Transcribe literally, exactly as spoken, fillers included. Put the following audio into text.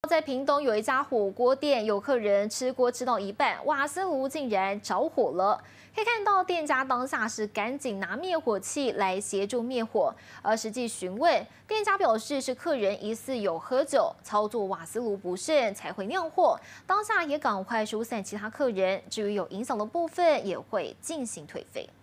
在屏东有一家火锅店，有客人吃锅吃到一半，瓦斯炉竟然着火了。可以看到店家当下是赶紧拿灭火器来协助灭火，而实际询问，店家表示是客人疑似有喝酒，操作瓦斯炉不慎才会酿祸。当下也赶快疏散其他客人，至于有影响的部分，也会进行退费。